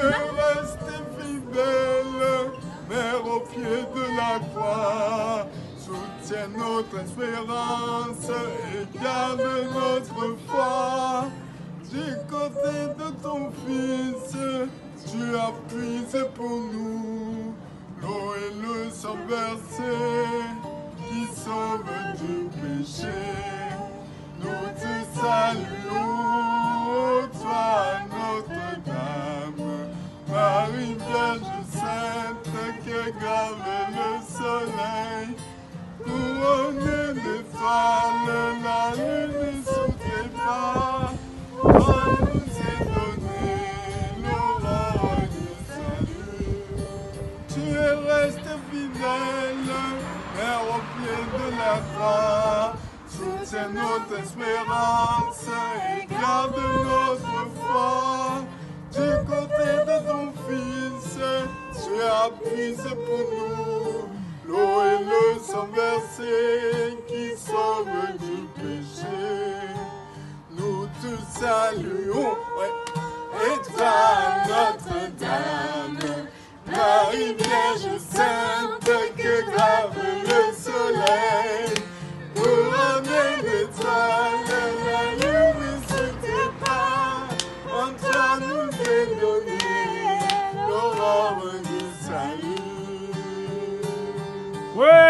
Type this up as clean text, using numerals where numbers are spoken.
rester fidèle, Mère au pied de la croix. Soutiens notre espérance et garde notre foi. Du côté de ton Fils, tu as puisé pour nous l'eau et le sang versé qui sauve du péché. Nous te saluons, toi Notre-Dame, Marie Vierge Sainte, que grave le soleil, couronnée d'étoiles, la lune sous tes pas. Oh, nous est donné l'aurore du salut. Tu es resté fidèle, Mère au pied de la croix. Soutiens notre espérance et garde notre foi. Du côté de ton Fils, tu as puisé pour nous l'eau et le sang versé qui sauve du péché. Nous te saluons, et toi Notre-Dame, Marie Vierge Sainte, que grave le soleil, couronnée d'étoiles, la lune sous tes pas. En toi nous est donné l'aurore du salut. Ouais.